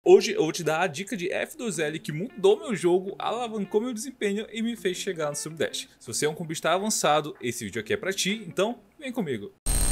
Hoje eu vou te dar a dica de F2L que mudou meu jogo, alavancou meu desempenho e me fez chegar no sub 10. Se você é um cubista avançado, esse vídeo aqui é pra ti, então vem comigo.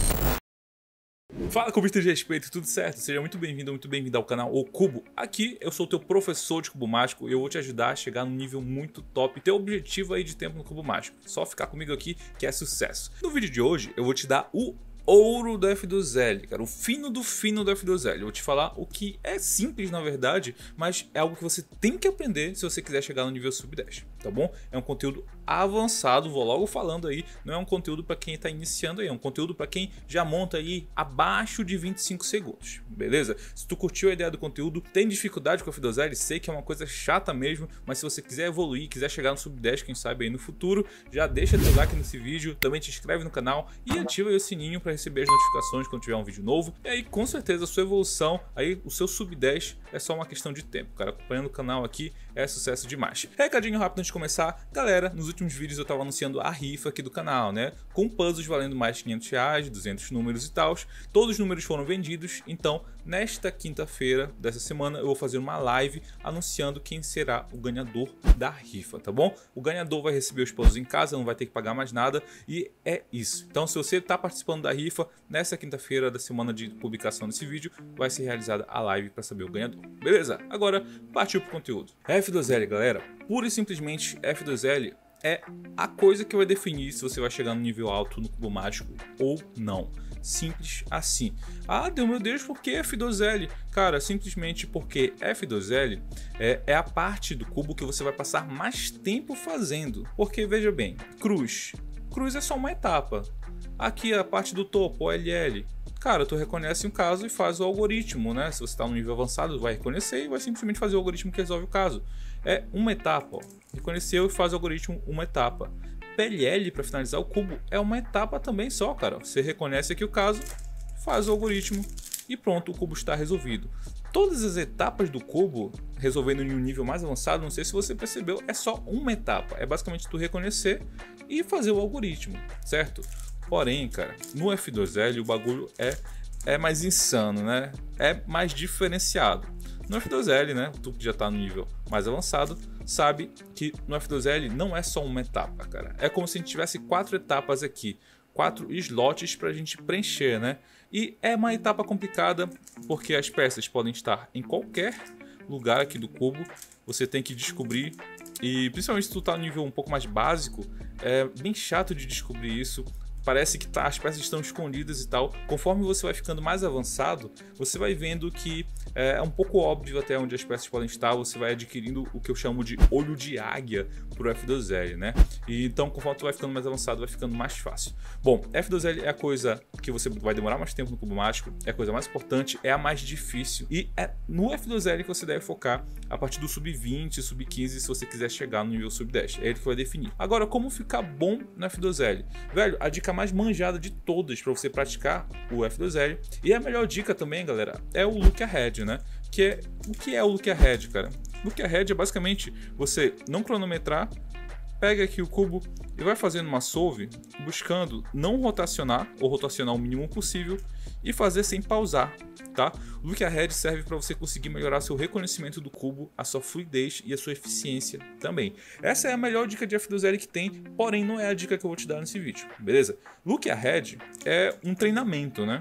Fala, cubista de respeito, tudo certo? Seja muito bem-vindo, muito bem-vindo ao canal O Cubo. Aqui eu sou o teu professor de cubo mágico e eu vou te ajudar a chegar num nível muito top. Teu objetivo aí de tempo no cubo mágico. Só ficar comigo aqui que é sucesso. No vídeo de hoje eu vou te dar o ouro do F2L, cara, o fino do F2L. Eu vou te falar o que é simples na verdade, mas é algo que você tem que aprender se você quiser chegar no nível sub 10, tá bom? É um conteúdo avançado, vou logo falando aí, não é um conteúdo para quem está iniciando aí, é um conteúdo para quem já monta aí abaixo de 25 segundos, beleza? Se tu curtiu a ideia do conteúdo, tem dificuldade com o F2L, sei que é uma coisa chata mesmo, mas se você quiser evoluir, quiser chegar no sub 10, quem sabe aí no futuro, já deixa teu like nesse vídeo, também te inscreve no canal e ativa aí o sininho para receber as notificações quando tiver um vídeo novo. E aí com certeza a sua evolução, aí o seu sub 10 é só uma questão de tempo, cara. Acompanhando o canal aqui é sucesso demais. Recadinho rápido antes de começar, galera, nos últimos vídeos eu tava anunciando a rifa aqui do canal, né? Com puzzles valendo mais de R$500, 200 números e tal. Todos os números foram vendidos, então nesta quinta-feira dessa semana eu vou fazer uma live anunciando quem será o ganhador da rifa, tá bom? O ganhador vai receber os puzzles em casa, não vai ter que pagar mais nada e é isso. Então se você tá participando da rifa, nessa quinta-feira da semana de publicação desse vídeo vai ser realizada a live para saber o ganhador, beleza? Agora partiu pro conteúdo. F2L, galera, pura e simplesmente F2L é a coisa que vai definir se você vai chegar no nível alto no cubo mágico ou não. Simples assim. Ah, meu Deus, por que F2L? Cara, simplesmente porque F2L é a parte do cubo que você vai passar mais tempo fazendo. Porque, veja bem, cruz é só uma etapa. Aqui a parte do topo, o LL. Cara, tu reconhece um caso e faz o algoritmo, né? Se você está no nível avançado, vai reconhecer e vai simplesmente fazer o algoritmo que resolve o caso. É uma etapa, ó. Reconheceu e faz o algoritmo uma etapa. PLL, para finalizar o cubo, é uma etapa também só, cara. Você reconhece aqui o caso, faz o algoritmo e pronto, o cubo está resolvido. Todas as etapas do cubo, resolvendo em um nível mais avançado, não sei se você percebeu, é só uma etapa. É basicamente tu reconhecer e fazer o algoritmo, certo? Porém, cara, no F2L o bagulho é mais insano, né? É mais diferenciado. No F2L, né, tu que já tá no nível mais avançado, sabe que no F2L não é só uma etapa, cara. É como se a gente tivesse 4 etapas aqui, 4 slots pra gente preencher, né? E é uma etapa complicada porque as peças podem estar em qualquer lugar aqui do cubo. Você tem que descobrir, e principalmente se tu tá no nível um pouco mais básico, é bem chato de descobrir isso. Parece que as peças estão escondidas e tal. Conforme você vai ficando mais avançado, você vai vendo que é um pouco óbvio até onde as peças podem estar. Você vai adquirindo o que eu chamo de olho de águia pro F2L, né? E então, conforme tu vai ficando mais avançado, vai ficando mais fácil. Bom, F2L é a coisa que você vai demorar mais tempo no cubo mágico, é a coisa mais importante, é a mais difícil. E é no F2L que você deve focar a partir do sub 20, sub 15, se você quiser chegar no nível sub 10. É ele que vai definir. Agora, como ficar bom no F2L? Velho, a dica mais manjada de todas para você praticar o F2L, e a melhor dica também, galera, é o Look Ahead, né? O que é o Look Ahead, cara? Look Ahead é basicamente você não cronometrar, pega aqui o cubo e vai fazendo uma solve, buscando não rotacionar ou rotacionar o mínimo possível e fazer sem pausar, tá? O Look Ahead serve para você conseguir melhorar seu reconhecimento do cubo, a sua fluidez e a sua eficiência também. Essa é a melhor dica de F2L que tem, porém não é a dica que eu vou te dar nesse vídeo, beleza? Look Ahead é um treinamento, né?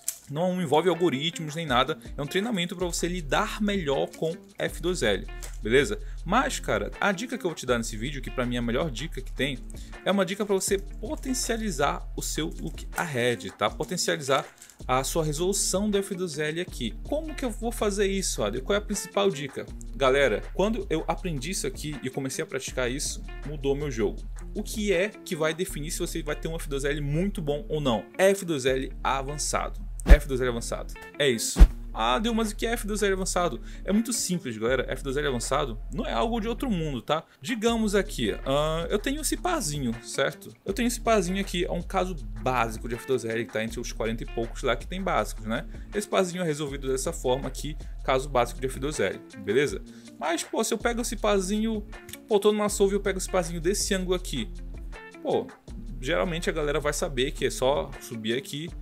Não envolve algoritmos nem nada, é um treinamento para você lidar melhor com F2L, beleza? Mas, cara, a dica que eu vou te dar nesse vídeo, que para mim é a melhor dica que tem, é uma dica para você potencializar o seu Look Ahead, tá? Potencializar a sua resolução do F2L aqui. Como que eu vou fazer isso, Adri? Qual é a principal dica? Galera, quando eu aprendi isso aqui e comecei a praticar isso, mudou meu jogo. O que é que vai definir se você vai ter um F2L muito bom ou não? F2L avançado. F2L avançado. É isso. Ah, Deus, mas o que é F2L avançado? É muito simples, galera. F2L avançado não é algo de outro mundo, tá? Digamos aqui, eu tenho esse parzinho, certo? Eu tenho esse parzinho aqui, é um caso básico de F2L, que tá entre os 40 e poucos lá que tem básicos, né? Esse parzinho é resolvido dessa forma aqui, caso básico de F2L, beleza? Mas, pô, se eu pego esse parzinho, pô, tô numa solve e eu pego esse parzinho desse ângulo aqui, pô, geralmente a galera vai saber que é só subir aqui,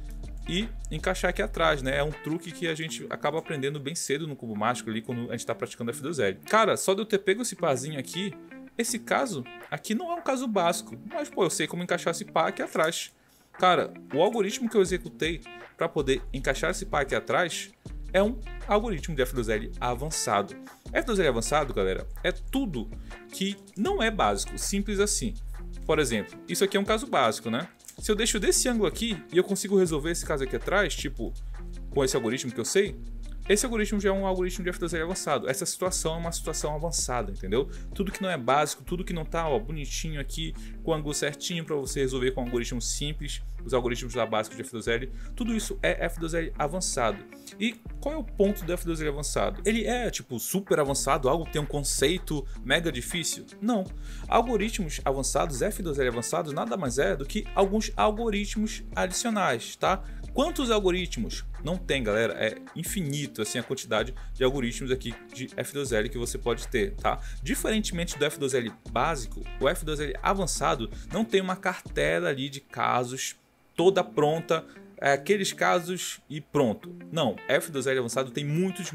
e encaixar aqui atrás, né? É um truque que a gente acaba aprendendo bem cedo no cubo mágico ali quando a gente tá praticando F2L. Cara, só de eu ter pego esse parzinho aqui, esse caso aqui não é um caso básico, mas pô, eu sei como encaixar esse par aqui atrás. Cara, o algoritmo que eu executei para poder encaixar esse par aqui atrás é um algoritmo de F2L avançado. F2L avançado, galera, é tudo que não é básico, simples assim. Por exemplo, isso aqui é um caso básico, né? Se eu deixo desse ângulo aqui e eu consigo resolver esse caso aqui atrás, tipo, com esse algoritmo que eu sei, esse algoritmo já é um algoritmo de F2L avançado. Essa situação é uma situação avançada, entendeu? Tudo que não é básico, tudo que não tá bonitinho aqui, com o ângulo certinho para você resolver com um algoritmo simples, os algoritmos lá básicos de F2L, tudo isso é F2L avançado. E qual é o ponto do F2L avançado? Ele é, tipo, super avançado, algo que tem um conceito mega difícil? Não. Algoritmos avançados, F2L avançados, nada mais é do que alguns algoritmos adicionais, tá? Quantos algoritmos? Não tem, galera, é infinito assim a quantidade de algoritmos aqui de F2L que você pode ter, tá? Diferentemente do F2L básico, o F2L avançado não tem uma cartela ali de casos toda pronta, aqueles casos e pronto. Não, F2L avançado tem muitos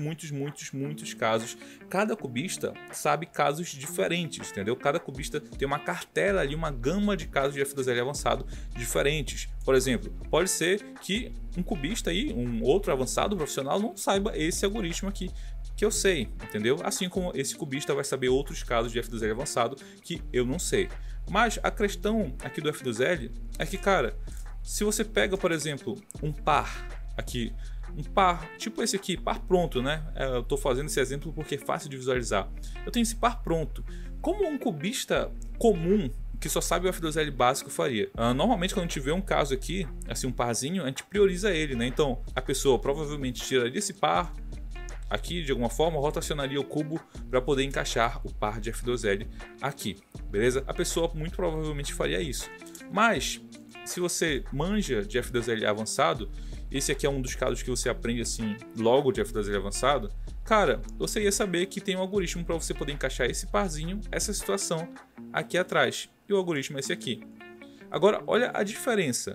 casos. Cada cubista sabe casos diferentes, entendeu? Cada cubista tem uma cartela ali, uma gama de casos de F2L avançado diferentes. Por exemplo, pode ser que um cubista aí, um outro avançado profissional não saiba esse algoritmo aqui que eu sei, entendeu? Assim como esse cubista vai saber outros casos de F2L avançado que eu não sei. Mas a questão aqui do F2L é que, cara, se você pega, por exemplo, um par aqui, um par tipo esse aqui, par pronto, né? Eu tô fazendo esse exemplo porque é fácil de visualizar. Eu tenho esse par pronto. Como um cubista comum que só sabe o F2L básico faria? Normalmente quando a gente vê um caso aqui, assim um parzinho, a gente prioriza ele, né? Então a pessoa provavelmente tiraria esse par aqui de alguma forma, rotacionaria o cubo para poder encaixar o par de F2L aqui, beleza? A pessoa muito provavelmente faria isso. Mas se você manja de F2L avançado, esse aqui é um dos casos que você aprende assim logo de F2L avançado, cara, você ia saber que tem um algoritmo para você poder encaixar esse parzinho, essa situação aqui atrás, e o algoritmo é esse aqui. Agora, olha a diferença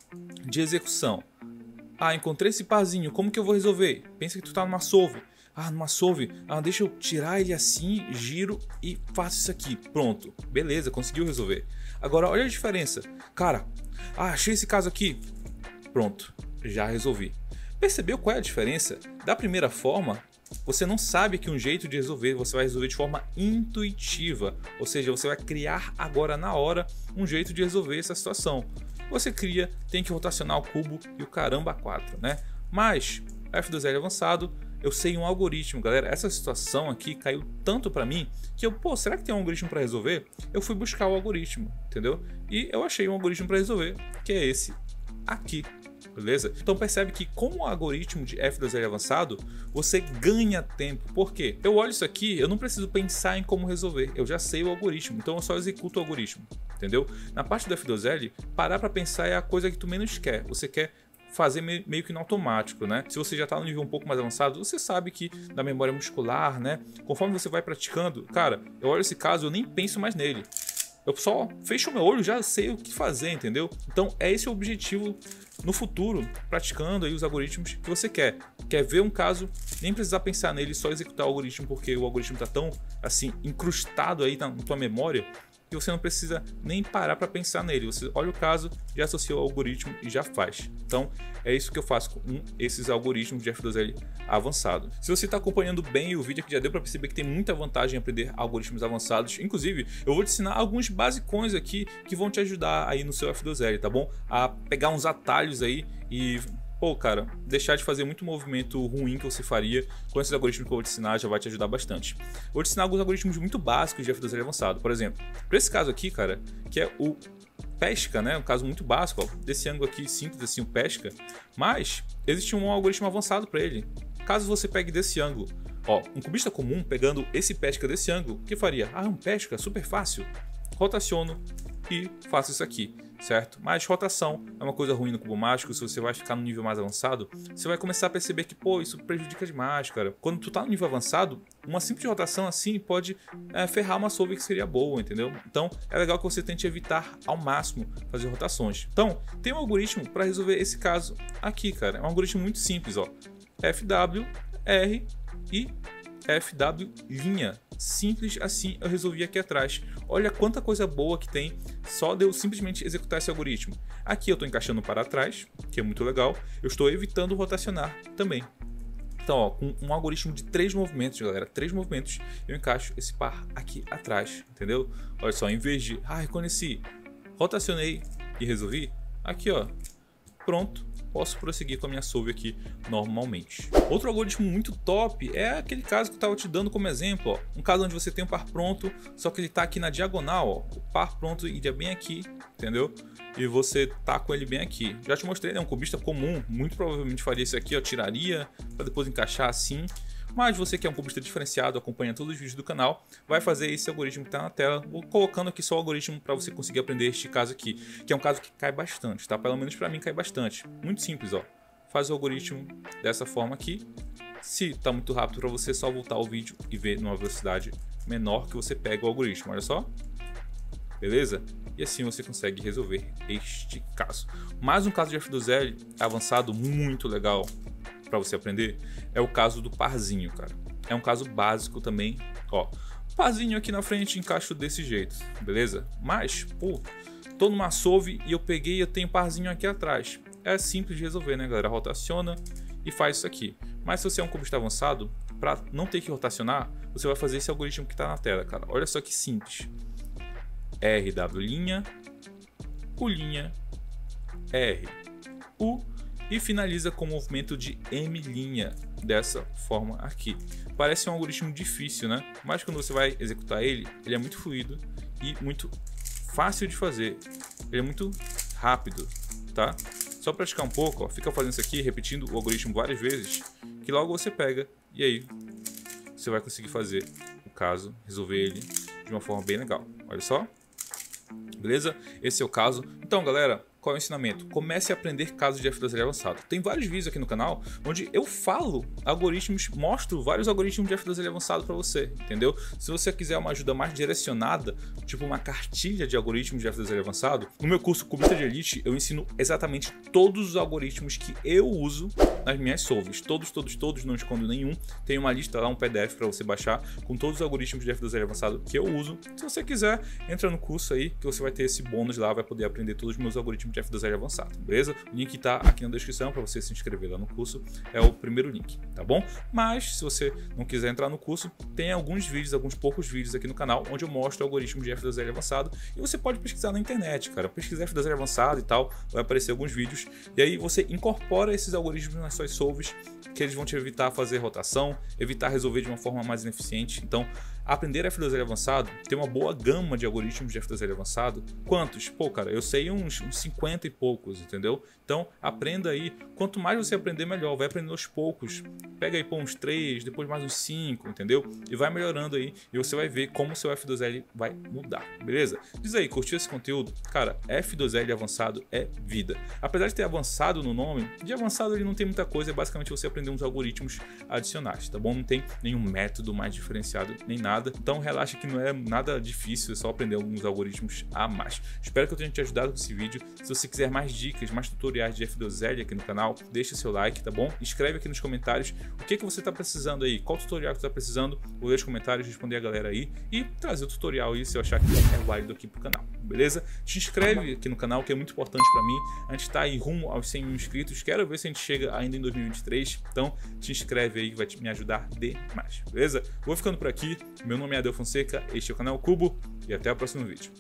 de execução. Encontrei esse parzinho, como que eu vou resolver? Pensa que tu tá numa solve. Numa solve, deixa eu tirar ele assim, giro e faço isso aqui. Pronto, beleza, conseguiu resolver. Agora, olha a diferença. Cara, achei esse caso aqui. Pronto, já resolvi. Percebeu qual é a diferença? Da primeira forma, você não sabe que um jeito de resolver, você vai resolver de forma intuitiva. Ou seja, você vai criar agora na hora um jeito de resolver essa situação. Você cria, tem que rotacionar o cubo e o caramba 4, né? Mas, F2L avançado, eu sei um algoritmo, galera. Essa situação aqui caiu tanto pra mim que eu, será que tem um algoritmo pra resolver? Eu fui buscar o algoritmo, entendeu? E eu achei um algoritmo pra resolver, que é esse aqui, beleza? Então percebe que com o algoritmo de F2L avançado, você ganha tempo. Por quê? Eu olho isso aqui, eu não preciso pensar em como resolver, eu já sei o algoritmo, então eu só executo o algoritmo, entendeu? Na parte do F2L, parar pra pensar é a coisa que tu menos quer. Você quer fazer meio que no automático, né? Se você já está no nível um pouco mais avançado, você sabe que da memória muscular, né? Conforme você vai praticando, cara, eu olho esse caso, eu nem penso mais nele. Eu só fecho o meu olho, já sei o que fazer, entendeu? Então é esse o objetivo no futuro, praticando aí os algoritmos que você quer. Quer ver um caso, nem precisar pensar nele, só executar o algoritmo, porque o algoritmo está tão assim incrustado aí na tua memória que você não precisa nem parar para pensar nele. Você olha o caso, já associa o algoritmo e já faz. Então é isso que eu faço com esses algoritmos de F2L avançado. Se você está acompanhando bem o vídeo aqui, já deu para perceber que tem muita vantagem em aprender algoritmos avançados. Inclusive, eu vou te ensinar alguns basicões aqui que vão te ajudar aí no seu F2L, tá bom? A pegar uns atalhos aí e, pô, cara, deixar de fazer muito movimento ruim que você faria com esses algoritmos que eu vou te ensinar, já vai te ajudar bastante. Vou te ensinar alguns algoritmos muito básicos de F2L avançado. Por exemplo, para esse caso aqui, cara, que é o pesca, né? Um caso muito básico, ó, desse ângulo aqui, simples assim, o pesca. Mas existe um algoritmo avançado para ele. Caso você pegue desse ângulo, ó, um cubista comum pegando esse pesca desse ângulo, o que faria? Um pesca, super fácil. Rotaciono e faço isso aqui, certo? Mas rotação é uma coisa ruim no cubo mágico. Se você vai ficar no nível mais avançado, você vai começar a perceber que, pô, isso prejudica demais, cara. Quando tu tá no nível avançado, uma simples rotação assim pode ferrar uma solve que seria boa, entendeu? Então é legal que você tente evitar ao máximo fazer rotações. Então tem um algoritmo para resolver esse caso aqui, cara. É um algoritmo muito simples, ó. FW, R e FW linha. Simples assim eu resolvi aqui atrás. Olha quanta coisa boa que tem só de eu simplesmente executar esse algoritmo. Aqui eu estou encaixando para trás, que é muito legal. Eu estou evitando rotacionar também. Então, ó, com um algoritmo de 3 movimentos, galera, 3 movimentos, eu encaixo esse par aqui atrás, entendeu? Olha só, em vez de, reconheci, rotacionei e resolvi, aqui ó, pronto. Posso prosseguir com a minha solve aqui normalmente. Outro algoritmo muito top é aquele caso que eu estava te dando como exemplo, ó. Um caso onde você tem um par pronto, só que ele está aqui na diagonal, ó. O par pronto iria bem aqui, entendeu? E você tá com ele bem aqui. Já te mostrei, né? Um cubista comum, muito provavelmente faria isso aqui, ó. Tiraria para depois encaixar assim. Mas você que é um cubista diferenciado, acompanha todos os vídeos do canal, vai fazer esse algoritmo que está na tela. Vou colocando aqui só o algoritmo para você conseguir aprender este caso aqui, que é um caso que cai bastante, tá? Pelo menos para mim cai bastante. Muito simples, ó. Faz o algoritmo dessa forma aqui. Se está muito rápido para você, só voltar o vídeo e ver numa velocidade menor que você pega o algoritmo. Olha só. Beleza? E assim você consegue resolver este caso. Mais um caso de F2L avançado muito legal para você aprender é o caso do parzinho, cara. É um caso básico também, ó. Parzinho aqui na frente, encaixo desse jeito, beleza? Mas, pô, tô numa solve e eu peguei e eu tenho parzinho aqui atrás. É simples de resolver, né, galera? Rotaciona e faz isso aqui. Mas se você é um cubista avançado, para não ter que rotacionar, você vai fazer esse algoritmo que tá na tela, cara. Olha só que simples. RW linha, U linha, R, U, e finaliza com o movimento de M', dessa forma aqui. Parece um algoritmo difícil, né? Mas quando você vai executar ele, ele é muito fluido e muito fácil de fazer. Ele é muito rápido, tá? Só praticar um pouco, ó, fica fazendo isso aqui, repetindo o algoritmo várias vezes, que logo você pega e aí você vai conseguir fazer o caso, resolver ele de uma forma bem legal. Olha só. Beleza? Esse é o caso. Então, galera, qual é o ensinamento? Comece a aprender casos de F2L avançado. Tem vários vídeos aqui no canal onde eu falo algoritmos, mostro vários algoritmos de F2L avançado para você, entendeu? Se você quiser uma ajuda mais direcionada, tipo uma cartilha de algoritmos de F2L avançado, no meu curso Cubista de Elite eu ensino exatamente todos os algoritmos que eu uso nas minhas solves. Todos, não escondo nenhum. Tem uma lista lá, um PDF para você baixar com todos os algoritmos de F2L avançado que eu uso. Se você quiser, entra no curso aí que você vai ter esse bônus lá, vai poder aprender todos os meus algoritmos de F2L avançado, beleza? O link tá aqui na descrição para você se inscrever lá no curso, é o primeiro link, tá bom? Mas se você não quiser entrar no curso, tem alguns vídeos, alguns poucos vídeos aqui no canal onde eu mostro algoritmos de F2L avançado e você pode pesquisar na internet, cara, pesquisar F2L avançado e tal, vai aparecer alguns vídeos e aí você incorpora esses algoritmos nas suas solves, que eles vão te evitar fazer rotação, evitar resolver de uma forma mais ineficiente. Então, aprender F2L avançado, tem uma boa gama de algoritmos de F2L avançado. Quantos? Pô, cara, eu sei uns 50 e poucos, entendeu? Então, aprenda aí. Quanto mais você aprender, melhor. Vai aprendendo aos poucos. Pega aí, pô, uns 3, depois mais uns 5, entendeu? E vai melhorando aí. E você vai ver como o seu F2L vai mudar, beleza? Diz aí, curtiu esse conteúdo? Cara, F2L avançado é vida. Apesar de ter avançado no nome, de avançado ele não tem muita coisa. É basicamente você aprender uns algoritmos adicionais, tá bom? Não tem nenhum método mais diferenciado, nem nada. Então relaxa que não é nada difícil, é só aprender alguns algoritmos a mais. Espero que eu tenha te ajudado com esse vídeo. Se você quiser mais dicas, mais tutoriais de F2L aqui no canal, deixa o seu like, tá bom? Escreve aqui nos comentários o que você está precisando aí, qual tutorial que você está precisando. Vou ler os comentários, responder a galera aí e trazer o tutorial aí se eu achar que é válido aqui pro canal, beleza? Te inscreve aqui no canal, que é muito importante para mim. A gente tá aí rumo aos 100 mil inscritos, quero ver se a gente chega ainda em 2023, então te inscreve aí que vai me ajudar demais, beleza? Vou ficando por aqui. Meu nome é Adel Fonseca, este é o canal Cubo e até o próximo vídeo.